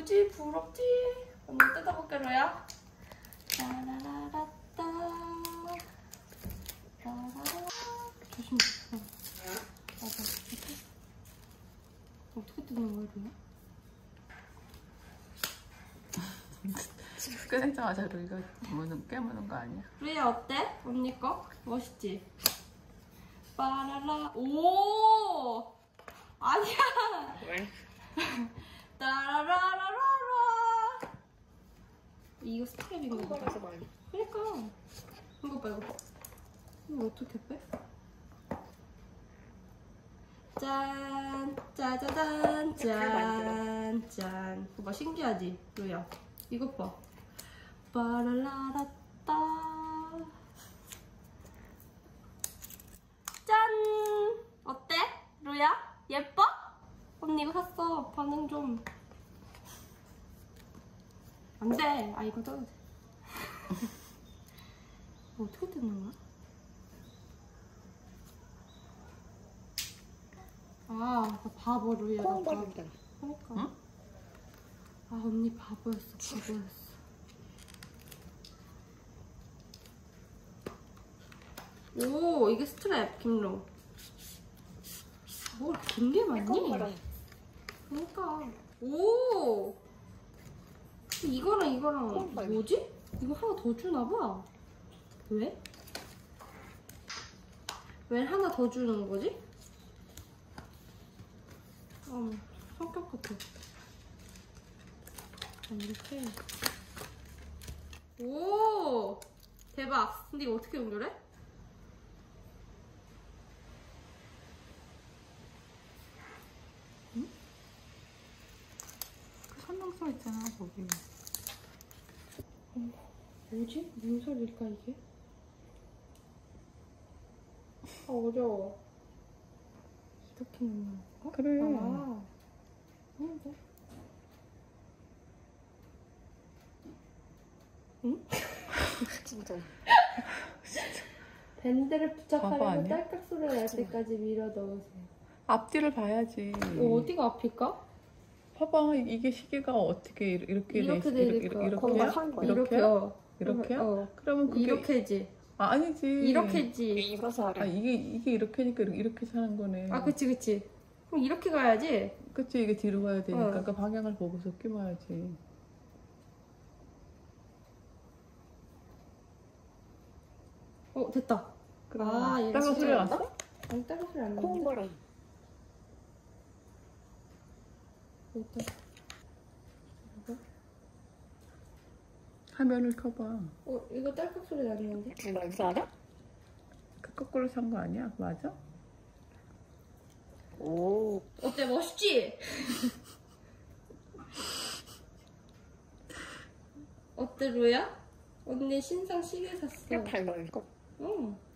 예쁘지? 부럽지? 언니 뜯어볼게, 로야. 따라라라따. 따라라. 조심. 맞아. 어떻게 뜯는 거야, 로야? 꺼내자마자 이거 깨무는 거 아니야? 루이야 어때? 언니 거? 멋있지? 빠라라. 오! 아니야! 왜? 따라라라라라. 이거 스트랩인가 보다. 그러니까. 이거 봐, 이거 봐. 이거 어떻게 빼? 짠! 짜자잔! 짠! 짠! 이거 봐, 신기하지? 루이야. 이거 봐. 빠라라라따. 짠! 어때? 루야? 예뻐? 언니 이거 샀어. 반응 좀. 안 돼. 아, 이거 떠도 돼. 어떻게 뜯는 거야? 아, 나 바보 루야. 나 바보. 그러니까. 응? 아, 언니 바보였어. 바보였어. 오, 이게 스트랩, 김로. 뭐 이렇게 긴 게 많니? 그러니까. 오! 이거랑 뭐지? 이거 하나 더 주나봐. 왜? 왜 하나 더 주는 거지? 성격 같아. 이렇게. 오! 대박! 근데 이거 어떻게 연결해? 응? 그 설명서 있잖아, 거기. 뭐지? 무슨 소리일까, 이게? 아, 어려워. 이렇게 넣는 거? 그래. 아. 뭐? 응? 진짜. 밴드를 부착하려면 아니야? 딸깍 소리가 날 때까지 밀어 넣으세요. 앞뒤를 봐야지. 어디가 앞일까? 봐봐, 이게 시계가 어떻게 이렇게 돼 있어? 이렇게야? 이렇게요? 이렇게요? 그러면 그게 이렇게지. 아, 아니지. 이렇게지. 이거서 알아. 아, 이게 이렇게니까 이렇게 사는 거네. 아, 그치. 그럼 이렇게 가야지. 그치, 이게 뒤로 가야 되니까. 그러니까 방향을 보고서 끼워야지. 됐다. 그래. 아, 얘가 딸깍 소리 났어? 아니, 딸깍 소리 안 나는데. 콩거랑. 됐다. 화면을 켜봐. 이거 딸깍 소리 나는데? 정말 이거 알아? 그 거꾸로 산 거 아니야? 맞아? 오. 어때? 멋있지? 어때, 루야? 언니 신상 시계 샀어. 이거 팔 이거. 응.